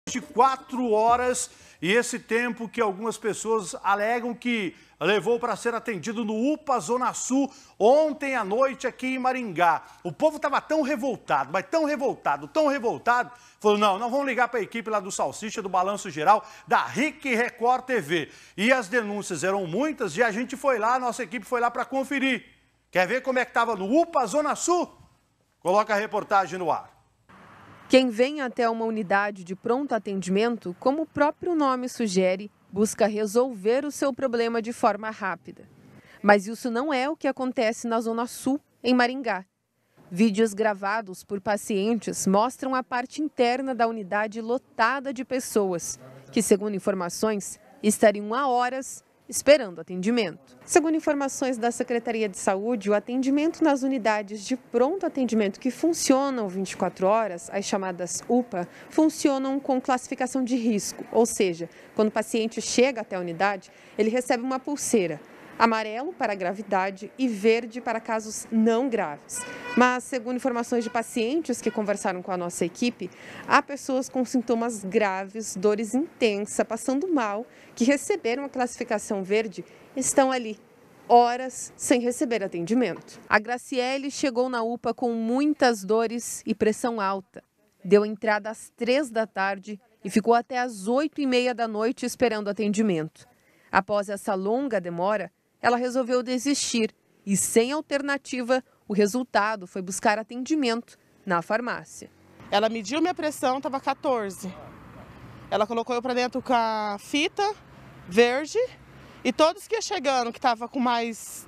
de 4 horas e esse tempo que algumas pessoas alegam que levou para ser atendido no UPA Zona Sul ontem à noite aqui em Maringá. O povo estava tão revoltado, mas tão revoltado, falou, não vamos ligar para a equipe lá do Salsicha, do Balanço Geral, da RIC Record TV. E as denúncias eram muitas e a gente foi lá, a nossa equipe foi lá para conferir. Quer ver como é que estava no UPA Zona Sul? Coloca a reportagem no ar. Quem vem até uma unidade de pronto atendimento, como o próprio nome sugere, busca resolver o seu problema de forma rápida. Mas isso não é o que acontece na Zona Sul, em Maringá. Vídeos gravados por pacientes mostram a parte interna da unidade lotada de pessoas, que, segundo informações, estariam há horas esperando atendimento. Segundo informações da Secretaria de Saúde, o atendimento nas unidades de pronto atendimento que funcionam 24 horas, as chamadas UPA, funcionam com classificação de risco, ou seja, quando o paciente chega até a unidade, ele recebe uma pulseira, amarelo para gravidade e verde para casos não graves. Mas, segundo informações de pacientes que conversaram com a nossa equipe, há pessoas com sintomas graves, dores intensas, passando mal, que receberam a classificação verde e estão ali, horas sem receber atendimento. A Graciele chegou na UPA com muitas dores e pressão alta. Deu entrada às 3 da tarde e ficou até às 8h30 da noite esperando atendimento. Após essa longa demora, ela resolveu desistir e, sem alternativa, o resultado foi buscar atendimento na farmácia. Ela mediu minha pressão, estava 14. Ela colocou eu para dentro com a fita verde e todos que iam chegando, que estavam com mais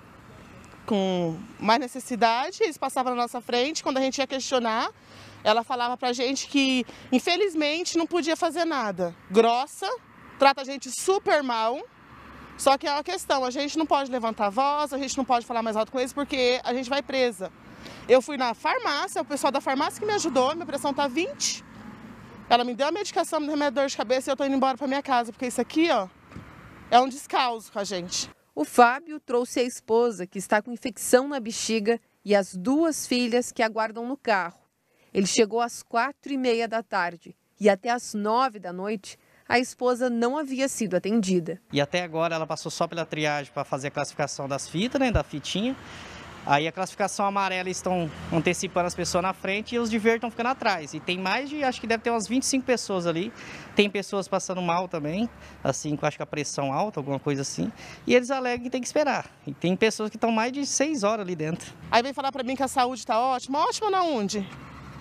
necessidade, eles passavam na nossa frente. Quando a gente ia questionar, ela falava para a gente que, infelizmente, não podia fazer nada. Grossa, trata a gente super mal. Só que é uma questão, a gente não pode levantar a voz, a gente não pode falar mais alto com eles porque a gente vai presa. Eu fui na farmácia, o pessoal da farmácia que me ajudou, minha pressão tá 20. Ela me deu a medicação, me deu minha dor de cabeça e eu tô indo embora pra minha casa, porque isso aqui, ó, é um descaso com a gente. O Fábio trouxe a esposa, que está com infecção na bexiga, e as 2 filhas que aguardam no carro. Ele chegou às 4h30 da tarde e até às 9 da noite, a esposa não havia sido atendida. E até agora ela passou só pela triagem para fazer a classificação das fitas, né, da fitinha. Aí a classificação amarela estão antecipando as pessoas na frente e os de verde estão ficando atrás. E tem mais de, acho que deve ter umas 25 pessoas ali. Tem pessoas passando mal também, assim, acho que a pressão alta, alguma coisa assim. E eles alegam que tem que esperar. E tem pessoas que estão mais de 6 horas ali dentro. Aí vem falar para mim que a saúde está ótima. Ótima na onde?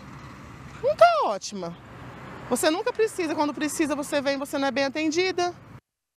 Nunca ótima. Você nunca precisa, quando precisa você vem, você não é bem atendida.